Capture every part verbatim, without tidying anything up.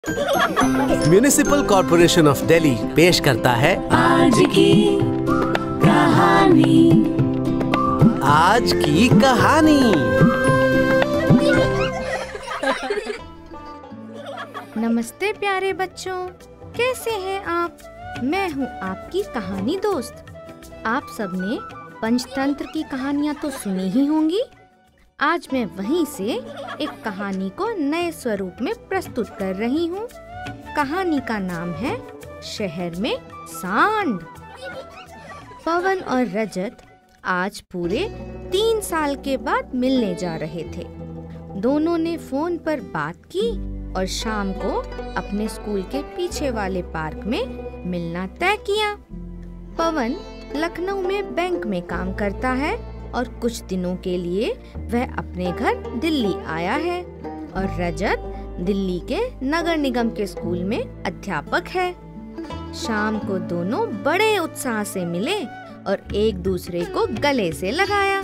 Municipal corporation of Delhi पेश करता है आज की कहानी। आज की कहानी। नमस्ते प्यारे बच्चों, कैसे हैं आप? मैं हूँ आपकी कहानी दोस्त। आप सबने पंचतंत्र की कहानियाँ तो सुनी ही होंगी। आज मैं वहीं से एक कहानी को नए स्वरूप में प्रस्तुत कर रही हूँ। कहानी का नाम है शहर में सांड। पवन और रजत आज पूरे तीन साल के बाद मिलने जा रहे थे। दोनों ने फोन पर बात की और शाम को अपने स्कूल के पीछे वाले पार्क में मिलना तय किया। पवन लखनऊ में बैंक में काम करता है और कुछ दिनों के लिए वह अपने घर दिल्ली आया है और रजत दिल्ली के नगर निगम के स्कूल में अध्यापक है। शाम को दोनों बड़े उत्साह से मिले और एक दूसरे को गले से लगाया।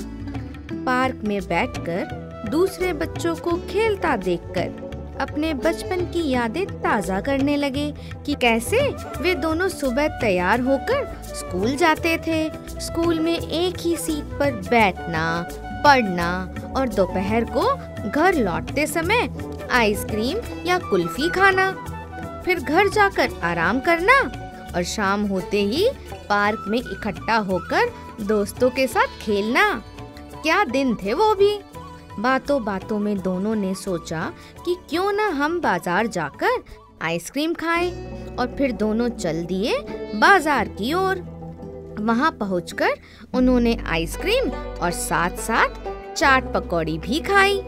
पार्क में बैठकर दूसरे बच्चों को खेलता देखकर अपने बचपन की यादें ताज़ा करने लगे कि कैसे वे दोनों सुबह तैयार होकर स्कूल जाते थे। स्कूल में एक ही सीट पर बैठना, पढ़ना और दोपहर को घर लौटते समय आइसक्रीम या कुल्फी खाना, फिर घर जाकर आराम करना और शाम होते ही पार्क में इकट्ठा होकर दोस्तों के साथ खेलना। क्या दिन थे वो भी। बातों बातों में दोनों ने सोचा कि क्यों न हम बाजार जाकर आइसक्रीम खाएं और फिर दोनों चल दिए बाजार की ओर। वहां पहुंचकर उन्होंने आइसक्रीम और साथ साथ चाट पकौड़ी भी खाई।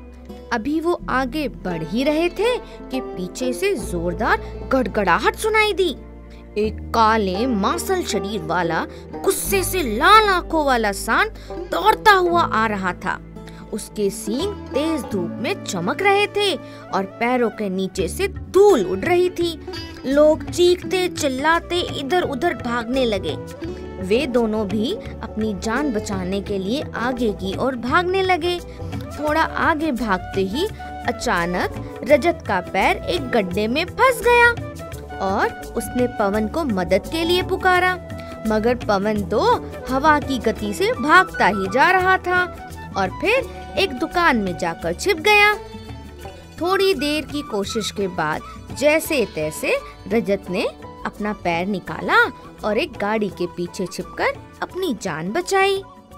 अभी वो आगे बढ़ ही रहे थे कि पीछे से जोरदार गड़गड़ाहट सुनाई दी। एक काले मांसल शरीर वाला गुस्से से लाल आंखों वाला सांड दौड़ता हुआ आ रहा था। उसके सींग तेज धूप में चमक रहे थे और पैरों के नीचे से धूल उड़ रही थी। लोग चीखते चिल्लाते इधर उधर भागने लगे। वे दोनों भी अपनी जान बचाने के लिए आगे की ओर भागने लगे। थोड़ा आगे भागते ही अचानक रजत का पैर एक गड्ढे में फंस गया और उसने पवन को मदद के लिए पुकारा, मगर पवन तो हवा की गति से भागता ही जा रहा था और फिर एक दुकान में जाकर छिप गया। थोड़ी देर की कोशिश के बाद जैसे तैसे रजत ने अपना पैर निकाला और एक गाड़ी के पीछे छिपकर अपनी जान बचाई।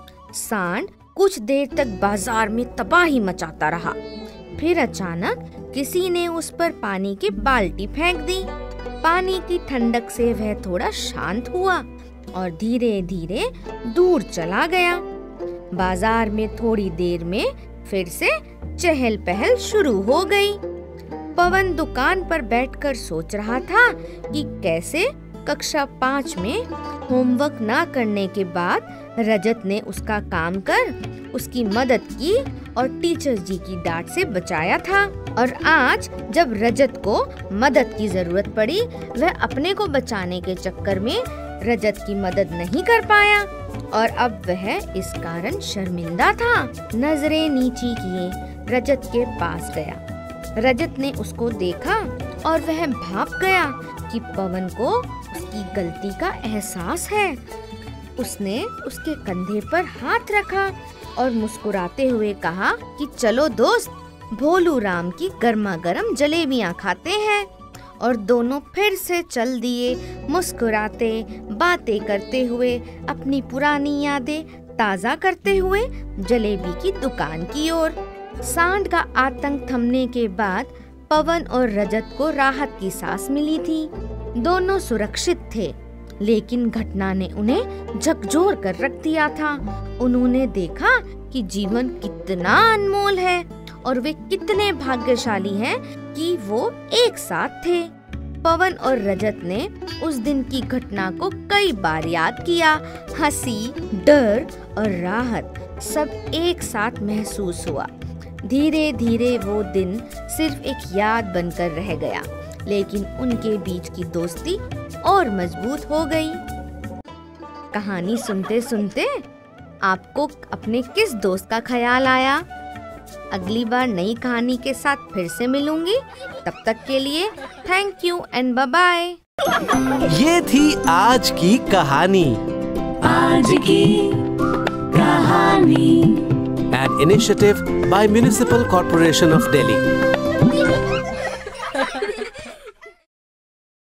सांड कुछ देर तक बाजार में तबाही मचाता रहा। फिर अचानक किसी ने उस पर पानी की बाल्टी फेंक दी। पानी की ठंडक से वह थोड़ा शांत हुआ और धीरे धीरे दूर चला गया। बाजार में थोड़ी देर में फिर से चहल पहल शुरू हो गई। पवन दुकान पर बैठकर सोच रहा था कि कैसे कक्षा पाँच में होमवर्क ना करने के बाद रजत ने उसका काम कर उसकी मदद की और टीचर जी की डांट से बचाया था, और आज जब रजत को मदद की जरूरत पड़ी वह अपने को बचाने के चक्कर में रजत की मदद नहीं कर पाया और अब वह इस कारण शर्मिंदा था। नजरें नीची किए रजत के पास गया। रजत ने उसको देखा और वह भाप गया कि पवन को उसकी गलती का एहसास है। उसने उसके कंधे पर हाथ रखा और मुस्कुराते हुए कहा कि चलो दोस्त, भोलू राम की गर्मा गर्म जलेबियाँ खाते हैं। और दोनों फिर से चल दिए, मुस्कुराते बातें करते हुए अपनी पुरानी यादें ताज़ा करते हुए जलेबी की दुकान की ओर। सांड का आतंक थमने के बाद पवन और रजत को राहत की सांस मिली थी। दोनों सुरक्षित थे, लेकिन घटना ने उन्हें झकझोर कर रख दिया था। उन्होंने देखा कि जीवन कितना अनमोल है और वे कितने भाग्यशाली हैं कि वो एक साथ थे। पवन और रजत ने उस दिन की घटना को कई बार याद किया। हंसी, डर और राहत सब एक साथ महसूस हुआ। धीरे धीरे वो दिन सिर्फ एक याद बनकर रह गया, लेकिन उनके बीच की दोस्ती और मजबूत हो गई। कहानी सुनते सुनते आपको अपने किस दोस्त का ख्याल आया? अगली बार नई कहानी के साथ फिर से मिलूंगी। तब तक के लिए thank you and bye bye. ये थी आज की कहानी। आज की कहानी। An initiative by Municipal Corporation of Delhi.